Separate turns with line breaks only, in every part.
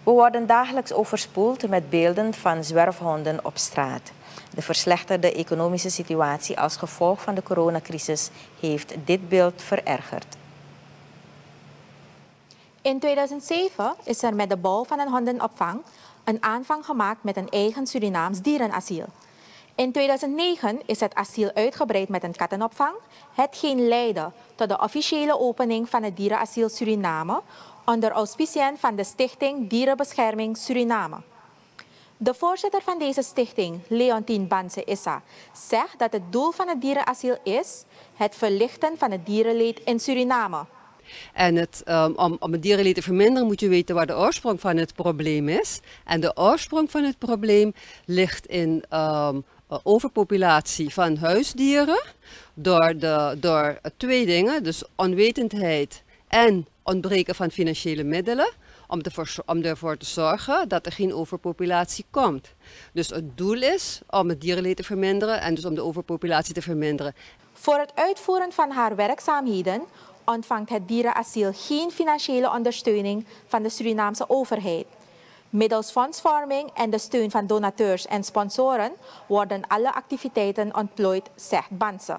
We worden dagelijks overspoeld met beelden van zwerfhonden op straat. De verslechterde economische situatie als gevolg van de coronacrisis heeft dit beeld verergerd.
In 2007 is er met de bouw van een hondenopvang een aanvang gemaakt met een eigen Surinaams dierenasiel. In 2009 is het asiel uitgebreid met een kattenopvang, hetgeen leidde tot de officiële opening van het dierenasiel Suriname onder auspiciën van de Stichting Dierenbescherming Suriname. De voorzitter van deze stichting, Leontien Banse Issa, zegt dat het doel van het dierenasiel is het verlichten van het dierenleed in Suriname.
En om het dierenleed te verminderen moet je weten waar de oorsprong van het probleem is. En de oorsprong van het probleem ligt in overpopulatie van huisdieren door twee dingen, dus onwetendheid en ontbreken van financiële middelen, om ervoor te zorgen dat er geen overpopulatie komt. Dus het doel is om het dierenleed te verminderen en dus om de overpopulatie te verminderen.
Voor het uitvoeren van haar werkzaamheden ontvangt het dierenasiel geen financiële ondersteuning van de Surinaamse overheid. Middels fondsvorming en de steun van donateurs en sponsoren worden alle activiteiten ontplooid, zegt Banse.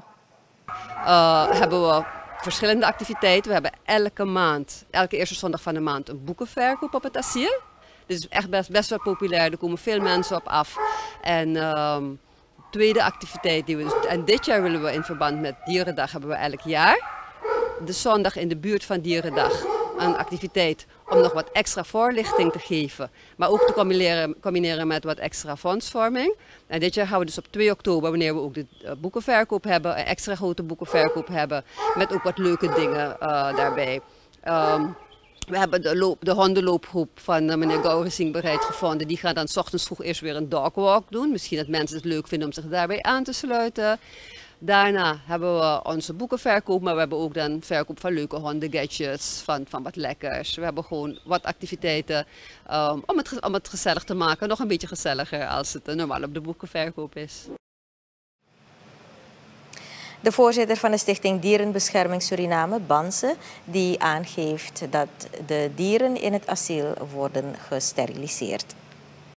Hebben we verschillende activiteiten. We hebben elke eerste zondag van de maand een boekenverkoop op het asiel. Dit is echt best wel populair, er komen veel mensen op af. En tweede activiteit en dit jaar willen we in verband met Dierendag hebben we elk jaar. De zondag in de buurt van Dierendag een activiteit om nog wat extra voorlichting te geven, maar ook te combineren met wat extra fondsvorming. En dit jaar gaan we dus op 2 oktober, wanneer we ook de boekenverkoop hebben, een extra grote boekenverkoop hebben, met ook wat leuke dingen daarbij. We hebben de hondenloopgroep van meneer Gaurising bereid gevonden. Die gaan dan 's ochtends vroeg eerst weer een dogwalk doen. Misschien dat mensen het leuk vinden om zich daarbij aan te sluiten. Daarna hebben we onze boekenverkoop, maar we hebben ook dan verkoop van leuke hondengadgets, van wat lekkers. We hebben gewoon wat activiteiten om het gezellig te maken. Nog een beetje gezelliger als het normaal op de boekenverkoop is.
De voorzitter van de Stichting Dierenbescherming Suriname, Banse, die aangeeft dat de dieren in het asiel worden gesteriliseerd.